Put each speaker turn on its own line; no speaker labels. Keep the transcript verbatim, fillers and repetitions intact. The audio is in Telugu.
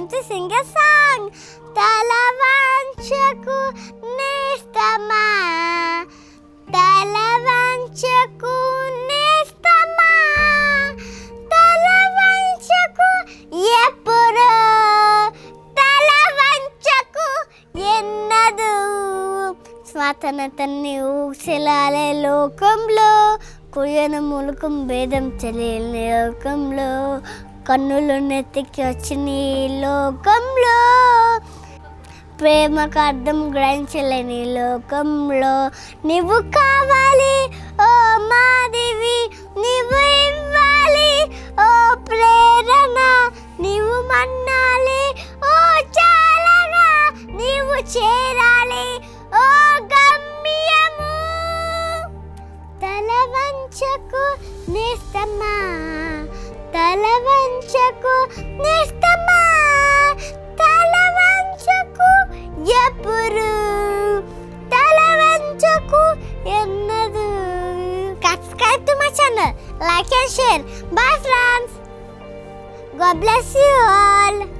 time to sing a song. Talavanchaku nestama, Talavanchaku nestama, Talavanchaku eppudu, Talavanchaku ennadu. స్వాతంత్రాన్ని ఊసెలాలే లోకంలో, కుయన ములుకం భేదం తెలియని లోకంలో, కన్నులు నెత్తికి వచ్చిన ఈ లోకంలో, ప్రేమకు అర్థం గ్రహించలేని లోకంలో, నువ్వు కావాలి ఓ మాదివి, నువ్వు ఇవ్వాలి ఓ ప్రేరణ, నువ్వు మన్నాలి ఓ చాలగా, నువ్వు చేరాలి ఓ గమ్యము. తలవంచకు నేస్తమా, తలవంచకు నేస్తమా, తలవంచకు ఎప్పుడు, తలవంచకు ఎన్నదు. Subscribe to my channel, like and share. Bye friends. God bless you all.